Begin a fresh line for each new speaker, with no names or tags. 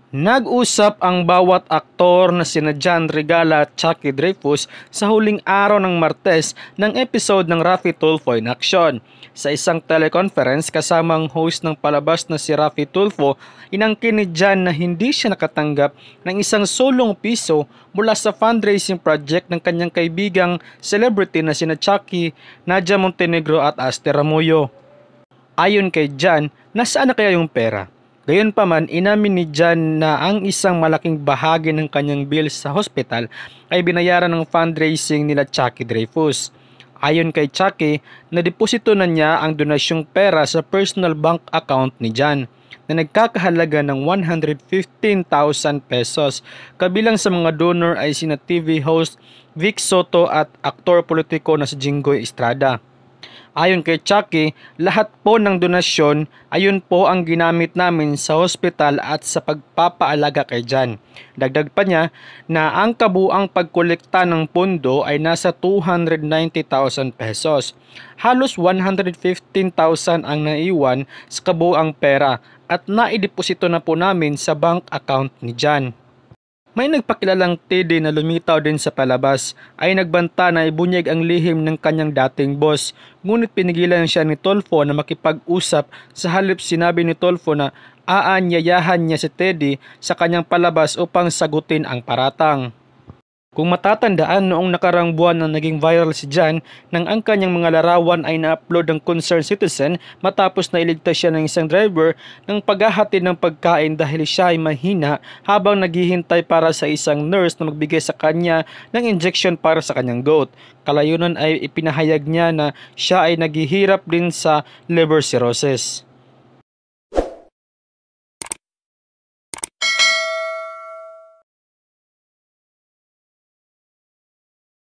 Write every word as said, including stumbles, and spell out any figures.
Nag-usap ang bawat aktor na sina John Regala at Chucky Dreyfus sa huling araw ng Martes ng episode ng Raffy Tulfo in Action. Sa isang teleconference kasama ang host ng palabas na si Raffy Tulfo, inangkin ni John na hindi siya nakatanggap ng isang sulong piso mula sa fundraising project ng kanyang kaibigang celebrity na sina Chucky, Nadia Montenegro at Aster Ramuyo. Ayon kay John, nasaan na kaya yung pera? Gayunpaman, inamin ni John na ang isang malaking bahagi ng kanyang bills sa hospital ay binayaran ng fundraising nila Chucky Dreyfus. Ayon kay Chucky, nadeposito na niya ang donasyong pera sa personal bank account ni John na nagkakahalaga ng one hundred fifteen thousand pesos. Kabilang sa mga donor ay sina T V host Vic Soto at aktor politiko na si Jinggoy Estrada. Ayon kay Chucky, lahat po ng donasyon ayun po ang ginamit namin sa hospital at sa pagpapaalaga kay John. Dagdag pa niya na ang kabuang pagkolekta ng pondo ay nasa two hundred ninety thousand pesos. Halos one hundred fifteen thousand ang naiwan sa kabuang pera at naideposito na po namin sa bank account ni John. May nagpakilalang T D na lumitaw din sa palabas ay nagbanta na ibunyag ang lihim ng kanyang dating boss, ngunit pinigilan siya ni Tulfo na makipag-usap. Sa halip sinabi ni Tulfo na aanyayahan niya si Teddy sa kanyang palabas upang sagutin ang paratang. Kung matatandaan, noong nakarang buwan na naging viral si John nang ang kanyang mga larawan ay na-upload ng concerned citizen matapos na iligtas siya ng isang driver ng paghahatid ng pagkain dahil siya ay mahina habang naghihintay para sa isang nurse na magbigay sa kanya ng injection para sa kanyang gout. Kalayunan ay ipinahayag niya na siya ay naghihirap din sa liver cirrhosis.